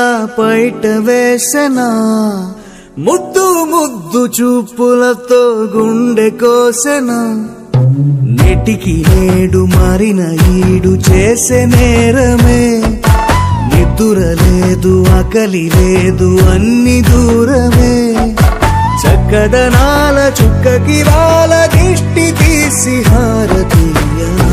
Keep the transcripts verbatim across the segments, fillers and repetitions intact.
ఇలా పైట వేసెనా ముద్దు ముద్దు చూపులతో గుండె కోసెనా నెటికి నేడు మారిన ఈడు చేసే నేరమే నిద్ర లేదు ఆకలి లేదు అన్ని దూరమే చక్కదనాల చుక్కకి రాల దిష్టి తీసి హారతీయనా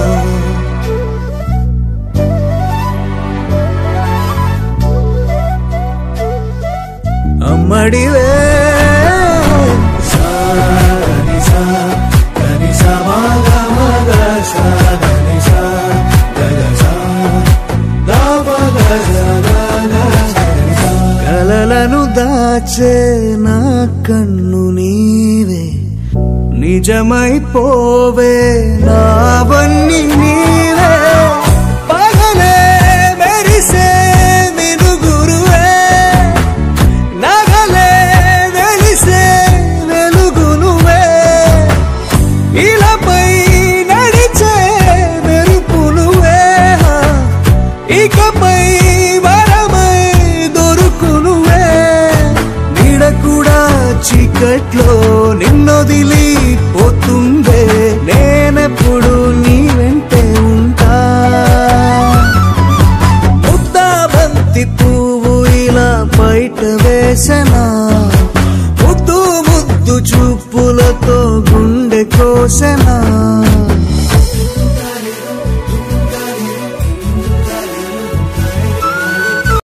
అమ్మడివే కలలను దాచే నా కన్ను నీవే నిజమైపోవే నావన్నీ నీవే పగలే మెరిసే వెలుగురువే నగలే వెలిసే వెలుగునువే ఇలాపై నడిచే మెరుపునువే ఇకపై చీకట్లో నిన్నొదిలి పోతుందే నేనెప్పుడు నీ వెంటే ఉంటా ముద్దా బంతి పువ్వు ఇలా బయట వేసెనా ముద్దు ముద్దు చూపులతో గుండె కోసెనా